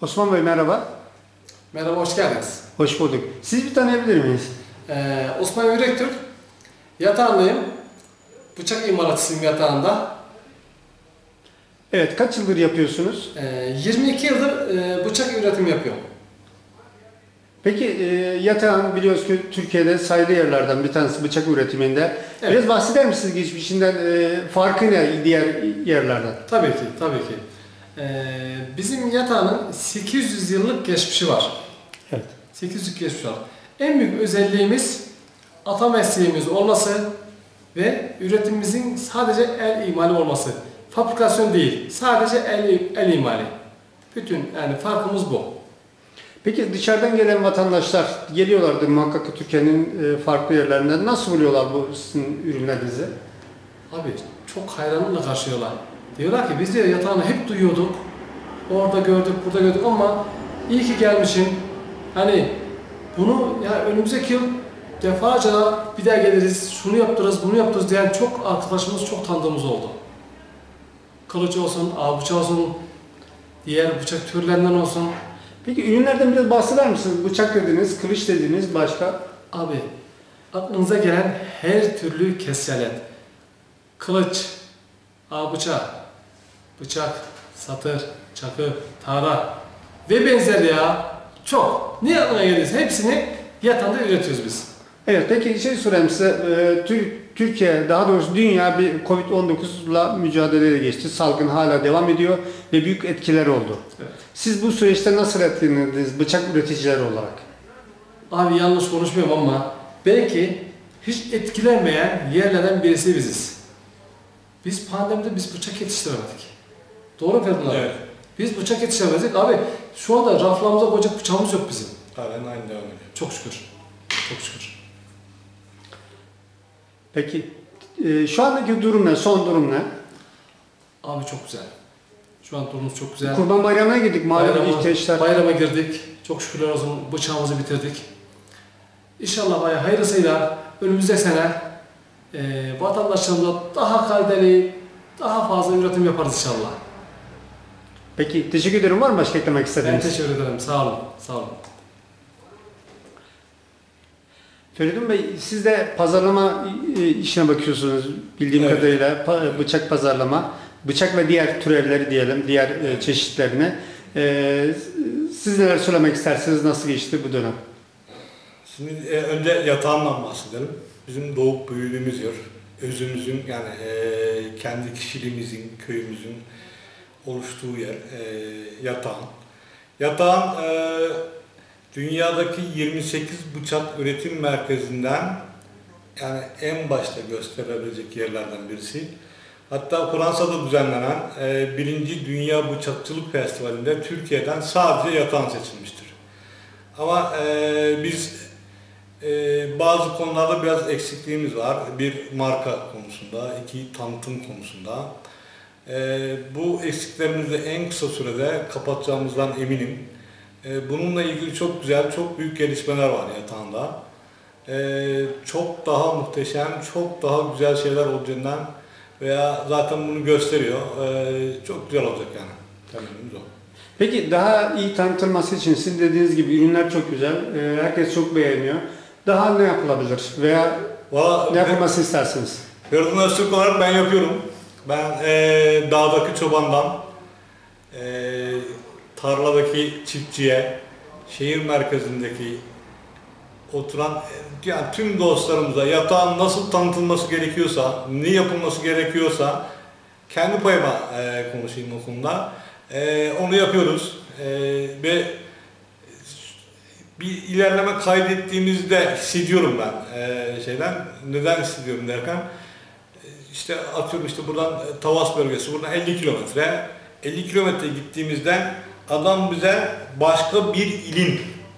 Osman Bey merhaba. Merhaba, hoş geldiniz. Hoş bulduk. Sizi bir tanıyabilir miyiz? Osman Yürektürk, yatağındayım. Bıçak imalatçısıyım yatağında. Evet, kaç yıldır yapıyorsunuz? 22 yıldır bıçak üretimi yapıyorum. Peki yatağın biliyoruz ki Türkiye'de sayılı yerlerden bir tanesi bıçak üretiminde. Evet. Biraz bahseder misiniz geçmişinden, farkı ne diğer yerlerden? Tabii ki, tabii ki. Bizim yatağın 800 yıllık geçmişi var. Evet. 800 yıllık geçmişi var. En büyük özelliğimiz ata mesleğimiz olması ve üretimimizin sadece el imali olması. Fabrikasyon değil, sadece el imali. Bütün yani farkımız bu. Peki dışarıdan gelen vatandaşlar geliyorlardır muhakkak ki Türkiye'nin farklı yerlerinden. Nasıl buluyorlar bu sizin ürünlerinizi? Abi çok hayranlıkla karşılıyorlar. Diyorlar ki biz diyor yatağını hep duyuyorduk. Orada gördük, burada gördük ama iyi ki gelmişsin. Hani bunu ya önümüzdeki yıl defalarca da bir daha geliriz, şunu yaptırırız, bunu yaptırırız diyen çok arkadaşımız, çok tanıdığımız oldu. Kılıç olsun, av bıçağı olsun, diğer bıçak türlerinden olsun. Peki ürünlerden biraz bahseder misiniz? Bıçak dediniz, kılıç dediniz, başka? Abi aklınıza gelen her türlü kesçelet, kılıç, av bıçağı, bıçak, satır, çakı, tara ve benzeri ya çok. Ne aklına gelirse hepsini yatağında üretiyoruz biz. Evet, peki şey sorayım size. Türkiye, daha doğrusu dünya bir Covid-19'la mücadeleyle geçti. Salgın hala devam ediyor ve büyük etkiler oldu. Evet. Siz bu süreçte nasıl etkilendiniz bıçak üreticileri olarak? Abi yanlış konuşmuyorum ama belki hiç etkilenmeyen yerlerden birisi biziz. Biz pandemide bıçak yetiştiremedik. Doğru mu Ferdinand? Evet. Biz bıçak yetiştiremedik. Abi şu anda raflarımıza koyacak bıçağımız yok bizim. Halen aynı devam ediyor. Çok şükür. Çok şükür. Peki şu andaki durum ne? Son durum ne? Abi çok güzel. Şu an durumumuz çok güzel. Kurban Bayramı'na girdik. Malum ihtiyaçlar. Bayrama girdik. Çok şükürler olsun bıçağımızı bitirdik. İnşallah hayırlısıyla önümüzdeki sene vatandaşlarımıza daha kaliteli, daha fazla üretim yaparız inşallah. Peki teşekkür ederim. Var mı başka eklemek Ben istediğiniz? teşekkür ederim. Sağ olun. Sağ olun. Feridun Bey, siz de pazarlama işine bakıyorsunuz bildiğim Evet. kadarıyla. Bıçak pazarlama, bıçak ve diğer türevleri diyelim, diğer çeşitlerini. Siz neler söylemek istersiniz? Nasıl geçti bu dönem? Şimdi önce yatağından bahsedelim. Bizim doğup büyüdüğümüz yer, özümüzün yani kendi kişiliğimizin, köyümüzün oluştuğu yer yatağın. Yatağın dünyadaki 28 bıçak üretim merkezinden yani en başta gösterilebilecek yerlerden birisi. Hatta Fransa'da düzenlenen 1. Dünya Bıçakçılık Festivali'nde Türkiye'den sadece yatağın seçilmiştir. Ama biz bazı konularda biraz eksikliğimiz var. Bir marka konusunda, iki tanıtım konusunda. Bu eksiklerimizi en kısa sürede kapatacağımızdan eminim. Bununla ilgili çok güzel, çok büyük gelişmeler var yatağında. Çok daha muhteşem, çok daha güzel şeyler olacağından veya zaten bunu gösteriyor. Çok güzel olacak yani. Temennimiz o. Peki daha iyi tanıtılması için sizin dediğiniz gibi ürünler çok güzel, herkes çok beğeniyor. Daha ne yapılabilir veya ne yapılmasını istersiniz? Feridun Öztürk olarak ben yapıyorum. Ben dağdaki çobandan, tarladaki çiftçiye, şehir merkezindeki oturan yani tüm dostlarımıza yatağın nasıl tanıtılması gerekiyorsa, ne yapılması gerekiyorsa kendi payıma konuşayım o konuda. Onu yapıyoruz ve bir ilerleme kaydettiğimizde hissediyorum ben şeyden. Neden hissediyorum derken işte atıyorum işte buradan Tavas bölgesi, buradan 50 kilometre. 50 kilometre gittiğimizde adam bize başka bir ilin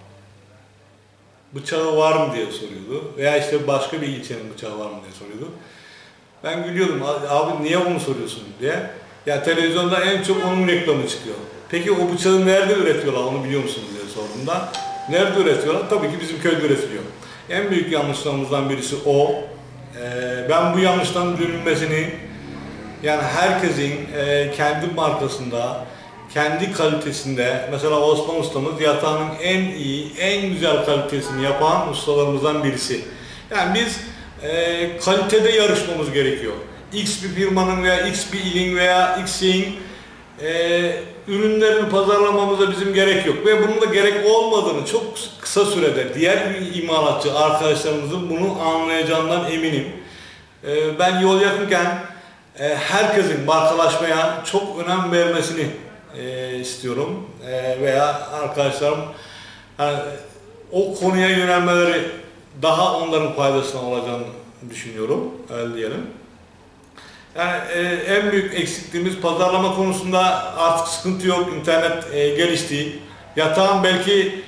bıçağı var mı diye soruyordu. Veya işte başka bir ilçenin bıçağı var mı diye soruyordu. Ben gülüyordum, abi niye onu soruyorsun diye. Ya televizyonda en çok onun reklamı çıkıyor. Peki o bıçağı nerede üretiyorlar onu biliyor musunuz diye sorduğumda. Nerede üretiyorlar? Tabii ki bizim köyde üretiliyor. En büyük yanlışlarımızdan birisi o. Ben bu yanlıştan dönülmesini yani herkesin kendi markasında kendi kalitesinde, mesela Osman ustamız yatağının en iyi, en güzel kalitesini yapan ustalarımızdan birisi. Yani biz kalitede yarışmamız gerekiyor. X bir firmanın veya X bir ilin veya X şeyin ürünlerini pazarlamamıza bizim gerek yok. Ve bunun da gerek olmadığını çok kısa sürede diğer bir imalatçı arkadaşlarımızın bunu anlayacağından eminim. Ben yol yakınken herkesin markalaşmaya çok önem vermesini istiyorum. Veya arkadaşlarım yani, o konuya yönelmeleri daha onların faydasına olacağını düşünüyorum. Öyle diyelim. Yani en büyük eksikliğimiz pazarlama konusunda artık sıkıntı yok. İnternet gelişti. Yatağın belki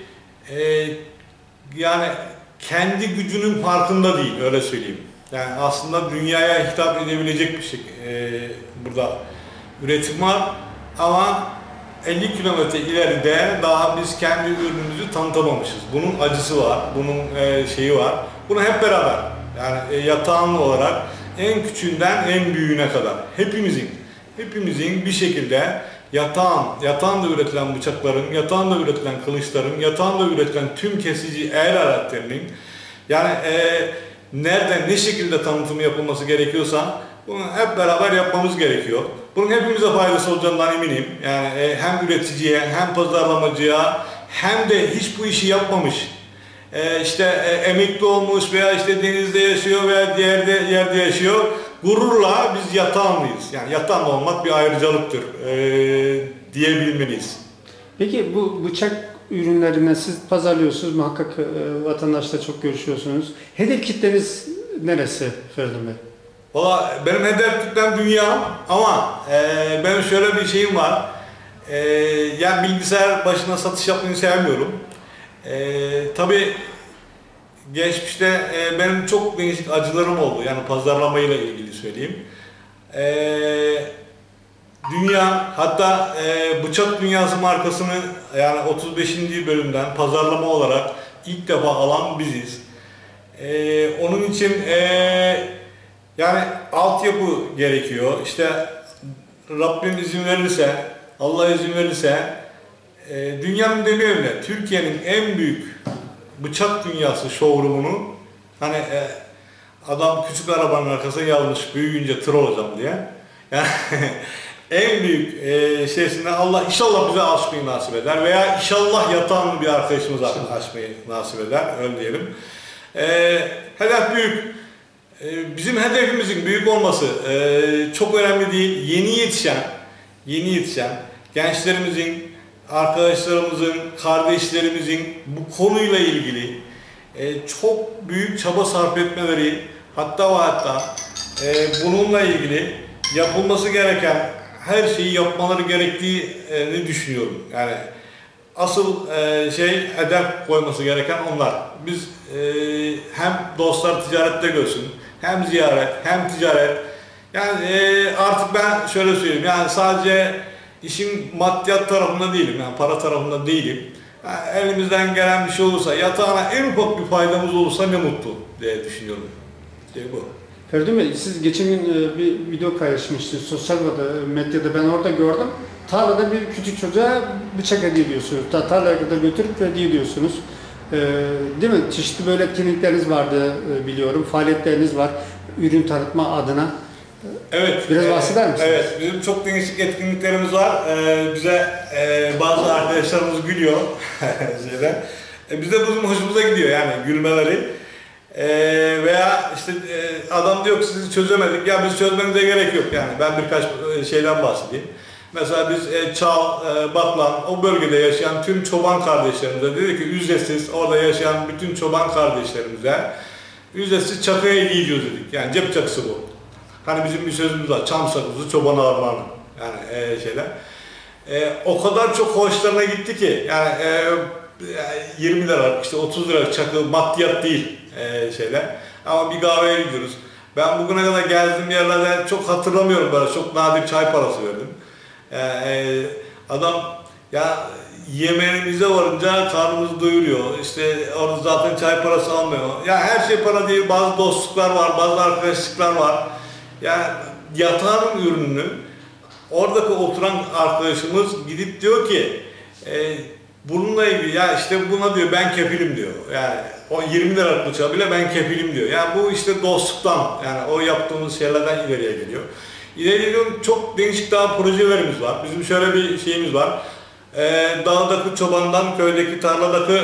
yani kendi gücünün farkında değil, öyle söyleyeyim. Yani aslında dünyaya hitap edebilecek bir şey burada üretim var ama 50 kilometre ileride daha biz kendi ürünümüzü tanıtamamışız. Bunun acısı var, bunun şeyi var. Bunu hep beraber yani yatağın olarak en küçüğünden en büyüğüne kadar hepimizin bir şekilde yatağında üretilen bıçakların, yatağında üretilen kılıçların, yatağında üretilen tüm kesici el aletlerinin yani nereden ne şekilde tanıtımı yapılması gerekiyorsa bunu hep beraber yapmamız gerekiyor. Bunun hepimize faydası olacağından eminim. Yani hem üreticiye hem pazarlamacıya hem de hiç bu işi yapmamış işte emekli olmuş veya işte denizde yaşıyor veya yerde yaşıyor. Gururla biz yatağımlıyız. Yani yatağımlı olmak bir ayrıcalıktır diyebilmeliyiz. Peki bu bıçak ürünlerine siz pazarlıyorsunuz, muhakkak vatandaşla çok görüşüyorsunuz. Hedef kitleniz neresi Feridun Bey? Valla benim hedef kitlem dünya ama benim şöyle bir şeyim var. Yani bilgisayar başına satış yapmayı sevmiyorum. Tabii geçmişte benim çok değişik acılarım oldu. Yani pazarlamayla ilgili söyleyeyim. Dünya hatta Bıçak Dünyası markasını yani 35. bölümden pazarlama olarak ilk defa alan biziz. Onun için yani altyapı gerekiyor. İşte Rabbim izin verirse, Allah izin verirse dünyanın demiyorum ya, Türkiye'nin en büyük bıçak dünyası showroom'unu hani adam küçük arabanın arkasına yazmış büyüyünce tır olacağım diye. Yani en büyük şeysinde Allah inşallah bize açmayı nasip eder veya inşallah yatağını bir arkadaşımıza açmayı nasip eder, öyle diyelim. Hedef büyük. Bizim hedefimizin büyük olması çok önemli değil. Yeni yetişen gençlerimizin, arkadaşlarımızın, kardeşlerimizin bu konuyla ilgili çok büyük çaba sarf etmeleri, hatta bununla ilgili yapılması gereken her şeyi yapmaları gerektiğini düşünüyorum. Yani asıl hedef koyması gereken onlar. Biz hem dostlar ticarette görsün, hem ziyaret, hem ticaret. Yani artık ben şöyle söyleyeyim, yani sadece işin maddiyat tarafında değilim, yani para tarafında değilim. Yani elimizden gelen bir şey olursa, yatağına en ufak bir faydamız olursa ne mutlu diye düşünüyorum. Bu. Feridun Bey, siz geçen gün bir video paylaşmıştınız sosyal medyada, ben orada gördüm. Tarlada bir küçük çocuğa bıçak hediye ediyorsunuz. Tarlaya kadar götürüp hediye ediyorsunuz. Değil mi? Çeşitli böyle etkinlikleriniz vardı biliyorum. Faaliyetleriniz var ürün tanıtma adına. Evet. Biraz bahseder misiniz? Evet. Bizim çok değişik etkinliklerimiz var. Bize bazı arkadaşlarımız gülüyor. Bize bizim hoşumuza gidiyor yani gülmeleri. Veya işte adam diyor ki sizi çözemedik. Ya biz çözmenize gerek yok yani. Ben birkaç şeyden bahsedeyim. Mesela biz Çal, Batlan, o bölgede yaşayan tüm çoban kardeşlerimize dedi ki ücretsiz orada yaşayan bütün çoban kardeşlerimize ücretsiz çakı hediye ediyoruz dedik. Yani cep çakısı bu. Hani bizim bir sözümüz var, çam sakızı çoban armağanı. Yani şeyler. O kadar çok hoşlarına gitti ki yani 20 lira, işte 30 lira çakı maddiyat değil şeyler. Ama bir kahveye gidiyoruz. Ben bugüne kadar gezdiğim yerlerde çok hatırlamıyorum, böyle çok nadir çay parası verdim. Adam ya yemeğimize varınca karnımızı doyuruyor. İşte orada zaten çay parası almıyor. Ya her şey para değil. Bazı dostluklar var, bazı arkadaşlıklar var. Yani yatağın ürününü Oradaki oturan arkadaşımız gidip diyor ki bununla ilgili ya işte buna diyor ben kefilim diyor. Yani o 20 liralık bıçağı bile ben kefilim diyor. Yani bu işte dostluktan, yani o yaptığımız şeylerden ileriye geliyor. İleriye geliyor, çok değişik daha projelerimiz var. Bizim şöyle bir şeyimiz var. Dağdaki çobandan köydeki tarladaki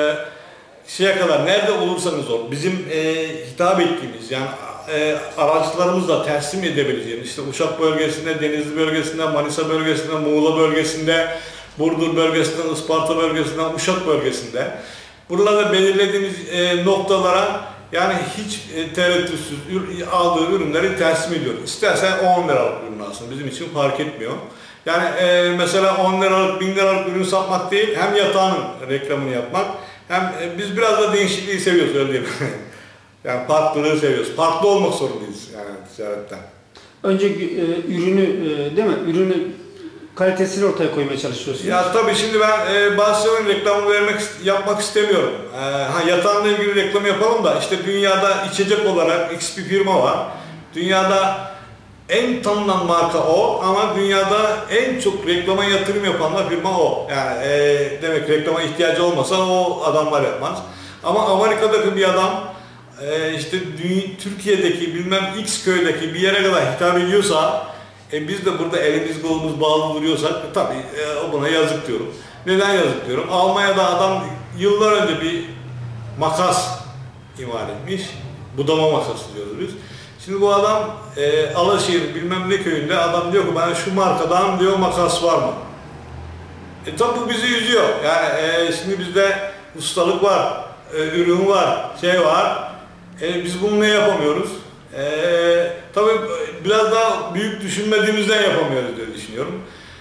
şeye kadar nerede olursanız olun bizim hitap ettiğimiz yani araçlarımızla teslim edebileceğimiz işte Uşak bölgesinde, Denizli bölgesinde, Manisa bölgesinde, Muğla bölgesinde, Burdur bölgesinde, Isparta bölgesinde, Uşak bölgesinde buralarda belirlediğimiz noktalara yani hiç tereddütsüz aldığı ürünleri teslim ediyoruz. İstersen 10 liralık ürün alsın, bizim için fark etmiyor. Yani mesela 10 liralık, 1000 liralık ürün satmak değil, hem yatağın reklamını yapmak, hem biz biraz da değişikliği seviyoruz, öyle diyeyim. Yani farklılığı seviyoruz. Farklı olmak zorundayız yani ticaretten. Önce ürünü değil mi? Ürünü kalitesini ortaya koymaya çalışıyorsunuz. Ya tabii şimdi ben bazı şeylerin reklamını yapmak istemiyorum. Yatağınla ilgili reklam yapalım da işte dünyada içecek olarak X bir firma var. Dünyada en tanınan marka o ama dünyada en çok reklama yatırım yapan firma o. Yani demek reklama ihtiyacı olmasa o adamlar yapmaz. Ama Amerika'daki bir adam işte Türkiye'deki bilmem X köydeki bir yere kadar hitap ediyorsa biz de burada elimiz kolumuz bağlı duruyorsak tabii buna yazık diyorum. Neden yazık diyorum? Almanya'da adam yıllar önce bir makas imal etmiş. Budama makası diyoruz biz. Şimdi bu adam Alaşehir bilmem ne köyünde adam diyor ki bana şu markadan diyor makas var mı? Tabii bu bizi üzüyor. Yani şimdi bizde ustalık var, ürün var, şey var. Biz bunu ne yapamıyoruz? Tabii biraz daha büyük düşünmediğimizden yapamıyoruz diye düşünüyorum.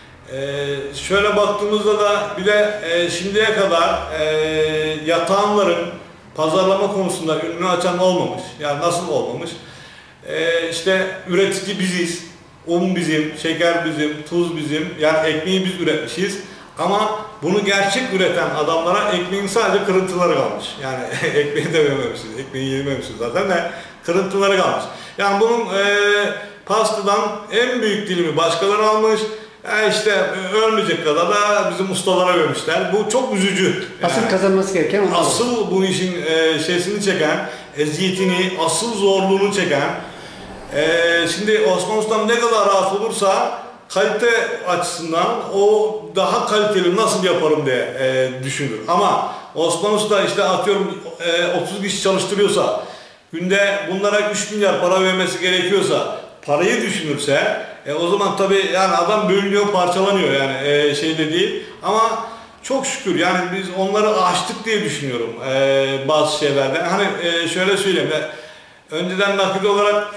Şöyle baktığımızda da bir de şimdiye kadar yatağanların pazarlama konusunda ürünü açan olmamış. Yani nasıl olmamış? İşte üretici biziz, un bizim, şeker bizim, tuz bizim, yani ekmeği biz üretmişiz. Ama bunu gerçek üreten adamlara ekmeğin sadece kırıntıları kalmış. Yani ekmeği de yememişiz, ekmeği yememişiz zaten de kırıntıları kalmış. Yani bunun pastadan en büyük dilimi başkaları almış. İşte ölmeyecek kadar da bizim ustalara vermişler. Bu çok üzücü. Yani, asıl kazanması gereken onlar. asıl bu işin şeysini çeken, eziyetini, asıl zorluğunu çeken. Şimdi Osman Ustam ne kadar rahat olursa kalite açısından o daha kaliteli nasıl yaparım diye düşünür. Ama Osman Usta işte atıyorum 30 kişi çalıştırıyorsa, günde bunlara 3 milyar para vermesi gerekiyorsa, parayı düşünürse o zaman tabii yani adam bölünüyor, parçalanıyor yani şeyde değil. Ama çok şükür yani biz onları aştık diye düşünüyorum bazı şeylerde. Hani şöyle söyleyeyim de önceden nakit olarak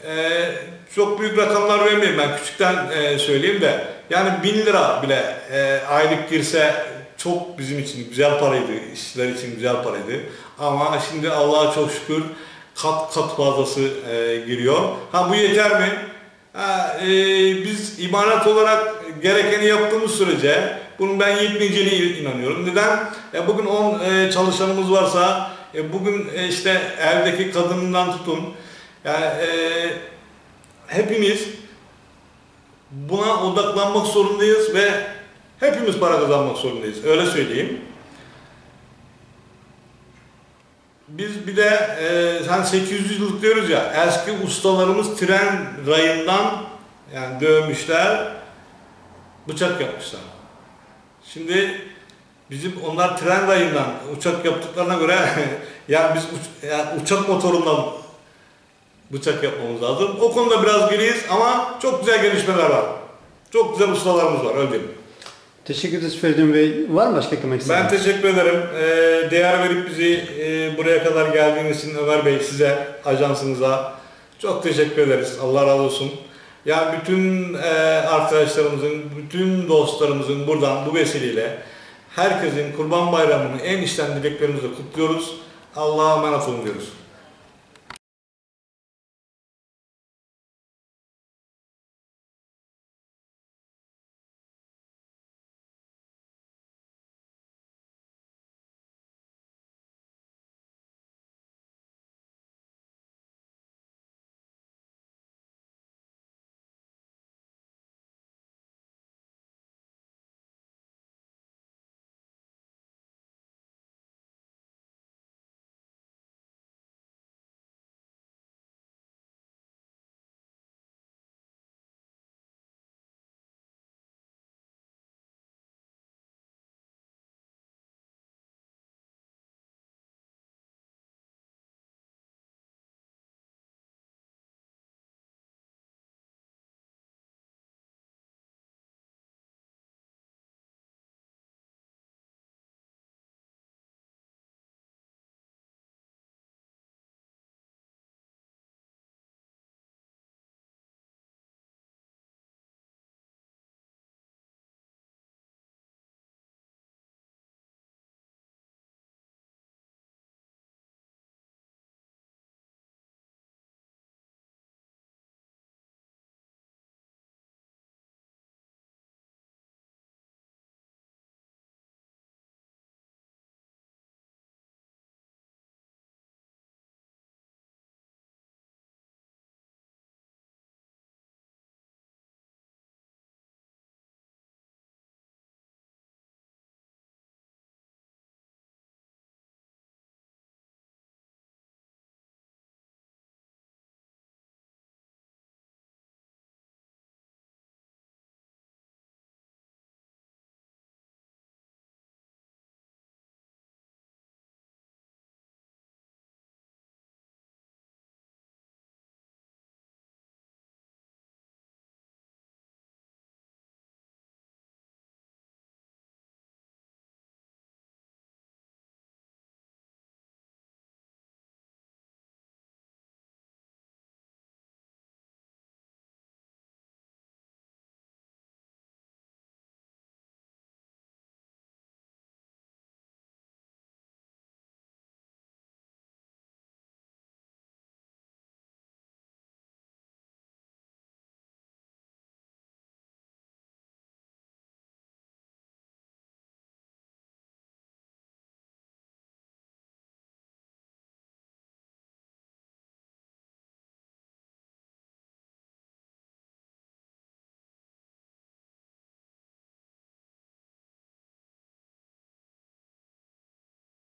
çok büyük rakamlar vermeyeyim, ben küçükten söyleyeyim de yani 1000 lira bile aylık girse çok bizim için güzel paraydı, işçiler için güzel paraydı. Ama şimdi Allah'a çok şükür kat kat fazlası giriyor. Bu yeter mi? Biz imalat olarak gerekeni yaptığımız sürece bunun ben yetmeyeceğine inanıyorum. Neden? Bugün 10 çalışanımız varsa bugün işte evdeki kadından tutun yani hepimiz buna odaklanmak zorundayız ve hepimiz para kazanmak zorundayız. Öyle söyleyeyim. Biz bir de hani 800 yıllık diyoruz ya, eski ustalarımız tren rayından yani dövmüşler, bıçak yapmışlar. Şimdi bizim onlar tren rayından uçak yaptıklarına göre yani biz uçak motorundan bıçak yapmamız lazım. O konuda biraz geriyiz ama çok güzel gelişmeler var. Çok güzel ustalarımız var, öyle diyeyim. Teşekkür ederiz Feridun Bey. Var mı başka eklemek istediğiniz? Ben teşekkür ederim. Değer verip bizi buraya kadar geldiğiniz için Ömer Bey, size, ajansınıza çok teşekkür ederiz. Allah razı olsun. Yani bütün arkadaşlarımızın, bütün dostlarımızın buradan bu vesileyle herkesin Kurban Bayramı'nı en içten dileklerimizle kutluyoruz. Allah'a emanet olun diyoruz.